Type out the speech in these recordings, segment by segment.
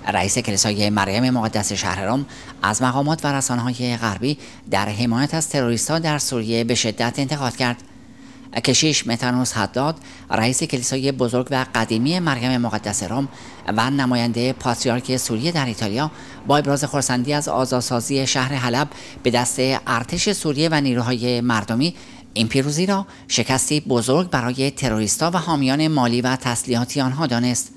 رئیس کلیسای مریم مقدس شهر رم از مقامات و رسانه‌های غربی در حمایت از تروریست‌ها در سوریه به شدت انتقاد کرد. کشیش متانوس حداد، رئیس کلیسای بزرگ و قدیمی مریم مقدس رم و نماینده پاتریارک سوریه در ایتالیا، با ابراز خرسندی از آزادسازی شهر حلب به دست ارتش سوریه و نیروهای مردمی، این پیروزی را شکستی بزرگ برای تروریست‌ها و حامیان مالی و تسلیحاتی آنها دانست.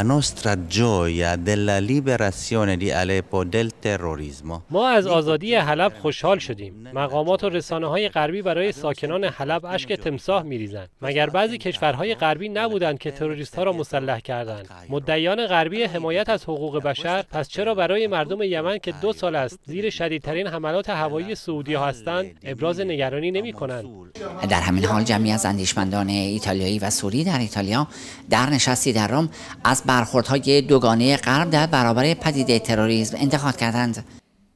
ما از آزادی حلب خوشحال شدیم. مقامات و رسانه‌های غربی برای ساکنان حلب اشک تمساح می‌ریزند. مگر بعضی کشورهای غربی نبودند که تروریست‌ها را مسلح کردند؟ مدعیان غربی حمایت از حقوق بشر پس چرا برای مردم یمن که 2 سال است زیر شدیدترین حملات هوایی سعودی‌ها هستند ابراز نگرانی نمی‌کنند؟ در همین حال جمعی از اندیشمندان ایتالیایی و سوری در ایتالیا در نشستی در رم از برخوردهای دوگانه غرب در برابر پدیده تروریسم انتقاد کردند.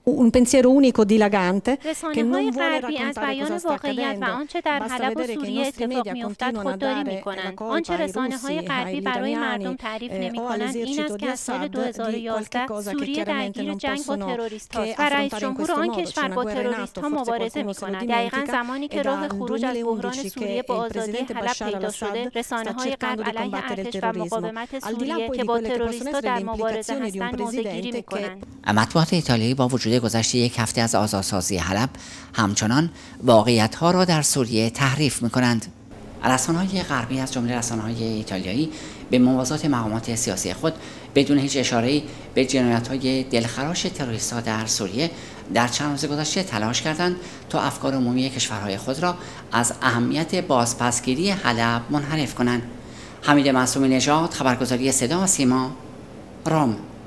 رسانه‌های غربی از بیان واقعیت و آنچه در حلب و سوریه اتفاق می‌افتد خودداری می‌کنند. آنچه رسانه‌های غربی برای مردم تعریف نمی‌کنند این است که از سال 2011 سوریه درگیر جنگ با تروریست‌هاست و رئیس جمهور آن کشور با تروریست‌ها مبارزه می‌کند. دقیقاً زمانی که راه خروج از بحران سوریه با آزادی حلب پیدا شده، رسانه‌های غرب علیه ارتش و مقاومت سوریه که با تروریست‌ها در مبارزه هستند موضع‌گیری می‌کنند. مطبوعات ایتالیایی با وجود گذشته یک هفته از آزادسازی حلب همچنان واقعیت‌ها را در سوریه تحریف می‌کنند. رسانه‌های غربی از جمله رسانه‌های ایتالیایی به موازات مقامات سیاسی خود بدون هیچ اشاره‌ای به جنایت‌های دلخراش تروریست‌ها در سوریه در چند روز گذشته تلاش کردند تا افکار عمومی کشورهای خود را از اهمیت بازپسگیری حلب منحرف کنند. حمید معصومی نژاد، خبرگزاری صدا و سیما، رم.